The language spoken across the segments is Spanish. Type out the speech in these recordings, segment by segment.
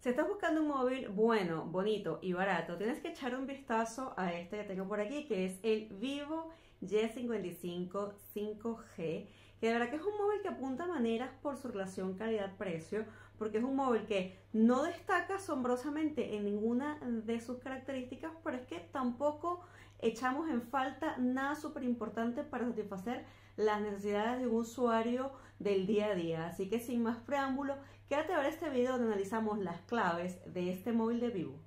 Si estás buscando un móvil bueno, bonito y barato, tienes que echar un vistazo a este que tengo por aquí, que es el Vivo Y55 5G, que de verdad que es un móvil que apunta maneras por su relación calidad-precio, porque es un móvil que no destaca asombrosamente en ninguna de sus características, pero es que tampoco echamos en falta nada súper importante para satisfacer las necesidades de un usuario del día a día. Así que sin más preámbulo, quédate a ver este video donde analizamos las claves de este móvil de Vivo.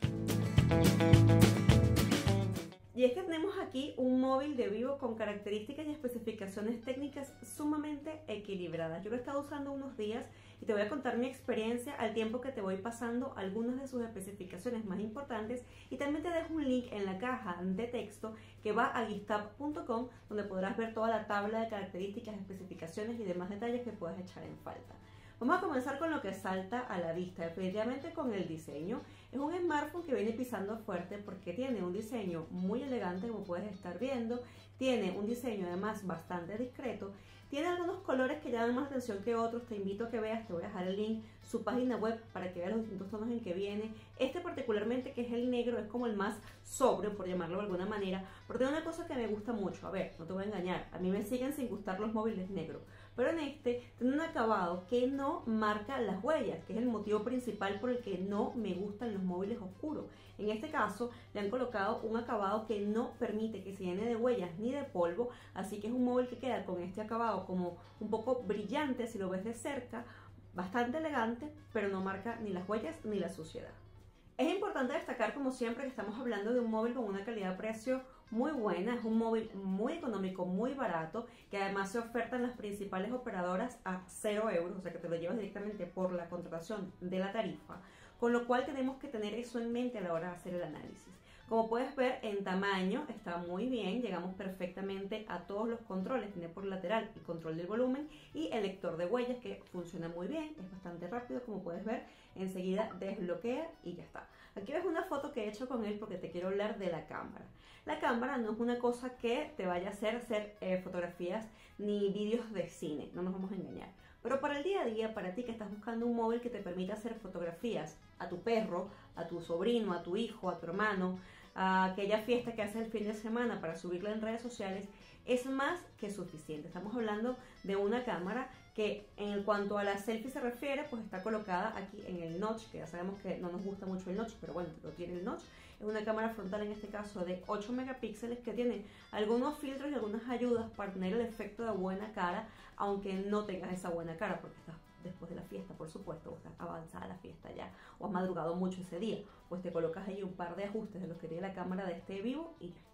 Y es que tenemos aquí un móvil de Vivo con características y especificaciones técnicas sumamente equilibradas. Yo lo he estado usando unos días y te voy a contar mi experiencia al tiempo que te voy pasando algunas de sus especificaciones más importantes, y también te dejo un link en la caja de texto que va a geekstuff.com, donde podrás ver toda la tabla de características, especificaciones y demás detalles que puedas echar en falta. Vamos a comenzar con lo que salta a la vista, definitivamente con el diseño. Es un smartphone que viene pisando fuerte porque tiene un diseño muy elegante, como puedes estar viendo. Tiene un diseño además bastante discreto. Tiene algunos colores que llaman más atención que otros. Te invito a que veas, te voy a dejar el link, su página web, para que veas los distintos tonos en que viene. Este particularmente, que es el negro, es como el más sobrio, por llamarlo de alguna manera, pero tiene una cosa que me gusta mucho. A ver, no te voy a engañar, a mí me siguen sin gustar los móviles negros, pero en este tiene un acabado que no marca las huellas, que es el motivo principal por el que no me gustan los móviles oscuros. En este caso le han colocado un acabado que no permite que se llene de huellas ni de polvo, así que es un móvil que queda con este acabado como un poco brillante si lo ves de cerca, bastante elegante, pero no marca ni las huellas ni la suciedad. Es importante destacar, como siempre, que estamos hablando de un móvil con una calidad-precio muy buena. Es un móvil muy económico, muy barato, que además se oferta en las principales operadoras a 0 euros, o sea que te lo llevas directamente por la contratación de la tarifa, con lo cual tenemos que tener eso en mente a la hora de hacer el análisis. Como puedes ver, en tamaño está muy bien, llegamos perfectamente a todos los controles. Tiene por lateral el control del volumen y el lector de huellas, que funciona muy bien, es bastante rápido, como puedes ver, enseguida desbloquea y ya está. Aquí ves una foto que he hecho con él porque te quiero hablar de la cámara. La cámara no es una cosa que te vaya a hacer fotografías ni vídeos de cine, no nos vamos a engañar. Pero para el día a día, para ti que estás buscando un móvil que te permita hacer fotografías a tu perro, a tu sobrino, a tu hijo, a tu hermano, a aquella fiesta que haces el fin de semana para subirla en redes sociales, es más que suficiente. Estamos hablando de una cámara que, en cuanto a la selfie se refiere, pues está colocada aquí en el notch, que ya sabemos que no nos gusta mucho el notch, pero bueno, lo tiene el notch. Es una cámara frontal, en este caso de 8 megapíxeles, que tiene algunos filtros y algunas ayudas para tener el efecto de buena cara, aunque no tengas esa buena cara porque estás después de la fiesta, por supuesto, o estás avanzada la fiesta ya, o has madrugado mucho ese día, pues te colocas ahí un par de ajustes de los que tiene la cámara de este Vivo y ya está.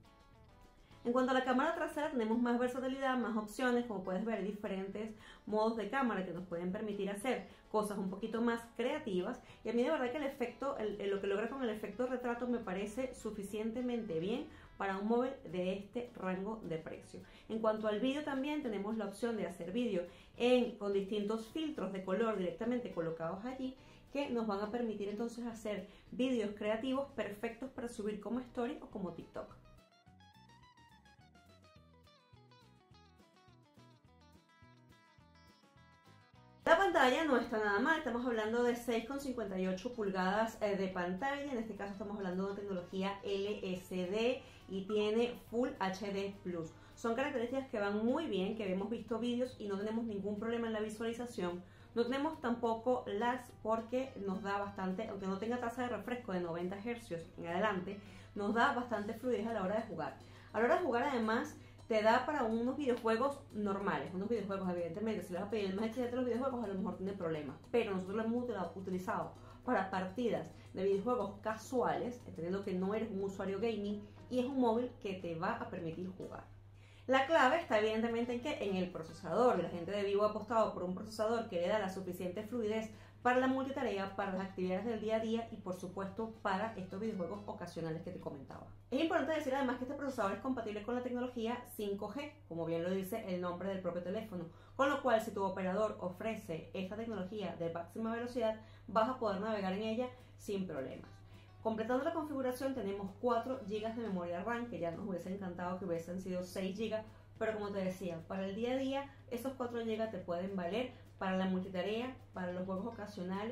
En cuanto a la cámara trasera, tenemos más versatilidad, más opciones. Como puedes ver, diferentes modos de cámara que nos pueden permitir hacer cosas un poquito más creativas, y a mí de verdad que el efecto, lo que logra con el efecto retrato me parece suficientemente bien para un móvil de este rango de precio. En cuanto al vídeo, también tenemos la opción de hacer vídeo con distintos filtros de color directamente colocados allí, que nos van a permitir entonces hacer vídeos creativos perfectos para subir como story o como TikTok. La pantalla no está nada mal, estamos hablando de 6,58 pulgadas de pantalla. En este caso estamos hablando de tecnología LCD y tiene Full HD Plus. Son características que van muy bien, que hemos visto vídeos y no tenemos ningún problema en la visualización. No tenemos tampoco lags porque nos da bastante, aunque no tenga tasa de refresco de 90 Hz en adelante, nos da bastante fluidez a la hora de jugar. A la hora de jugar, además, te da para unos videojuegos normales, unos videojuegos, evidentemente, si le vas a pedir el más excelente de los videojuegos, a lo mejor tiene problemas, pero nosotros lo hemos utilizado para partidas de videojuegos casuales, entendiendo que no eres un usuario gaming, y es un móvil que te va a permitir jugar. La clave está evidentemente en que en el procesador. La gente de Vivo ha apostado por un procesador que le da la suficiente fluidez para la multitarea, para las actividades del día a día y por supuesto para estos videojuegos ocasionales que te comentaba. Es importante decir además que este procesador es compatible con la tecnología 5G, como bien lo dice el nombre del propio teléfono, con lo cual si tu operador ofrece esta tecnología de máxima velocidad, vas a poder navegar en ella sin problemas. Completando la configuración tenemos 4 GB de memoria RAM, que ya nos hubiese encantado que hubiesen sido 6 GB, pero como te decía, para el día a día esos 4 GB te pueden valer para la multitarea, para los juegos ocasionales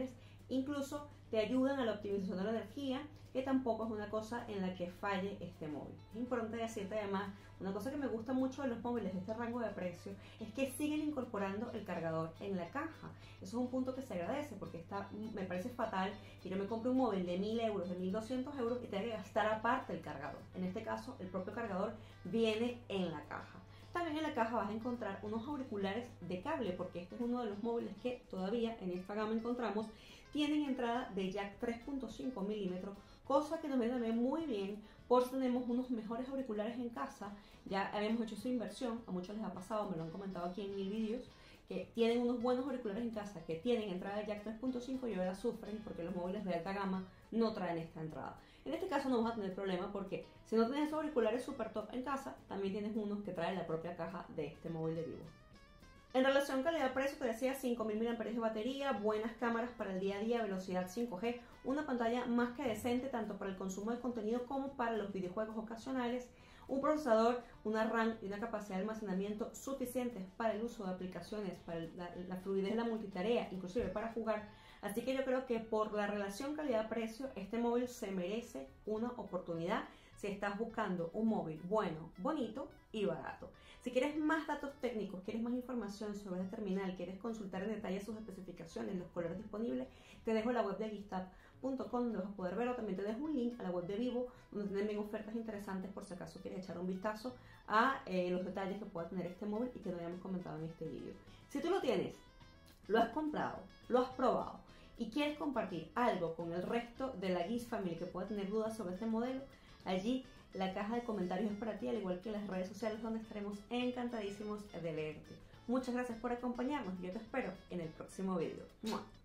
incluso te ayudan a la optimización de la energía, que tampoco es una cosa en la que falle este móvil. Es importante decirte además, una cosa que me gusta mucho de los móviles de este rango de precio es que siguen incorporando el cargador en la caja. Eso es un punto que se agradece, porque me parece fatal que yo me compre un móvil de 1000 euros, de 1200 euros y tenga que gastar aparte el cargador. En este caso, el propio cargador viene en la caja. También en la caja vas a encontrar unos auriculares de cable, porque este es uno de los móviles que todavía en esta gama encontramos. Tienen entrada de jack 3.5 milímetros, cosa que nos viene también muy bien por si tenemos unos mejores auriculares en casa. Ya habíamos hecho esa inversión, a muchos les ha pasado, me lo han comentado aquí en mil vídeos, que tienen unos buenos auriculares en casa que tienen entrada de jack 3.5 y ahora sufren porque los móviles de alta gama no traen esta entrada. En este caso no vas a tener problema, porque si no tienes esos auriculares super top en casa, también tienes unos que traen la propia caja de este móvil de Vivo. En relación calidad-precio, te decía 5000 mAh de batería, buenas cámaras para el día a día, velocidad 5G, una pantalla más que decente tanto para el consumo de contenido como para los videojuegos ocasionales, un procesador, una RAM y una capacidad de almacenamiento suficientes para el uso de aplicaciones, para la fluidez de la multitarea, inclusive para jugar. Así que yo creo que por la relación calidad-precio, este móvil se merece una oportunidad si estás buscando un móvil bueno, bonito y barato. Si quieres más datos técnicos, quieres más información sobre este terminal, quieres consultar en detalle sus especificaciones, los colores disponibles, te dejo la web de Geekstab.com donde vas a poder verlo. También te dejo un link a la web de Vivo donde tienen ofertas interesantes por si acaso quieres echar un vistazo a los detalles que pueda tener este móvil y que no habíamos comentado en este vídeo. Si tú lo tienes, lo has comprado, lo has probado y quieres compartir algo con el resto de la Geeks Family que pueda tener dudas sobre este modelo, allí la caja de comentarios es para ti, al igual que las redes sociales donde estaremos encantadísimos de leerte. Muchas gracias por acompañarnos y yo te espero en el próximo video. ¡Mua!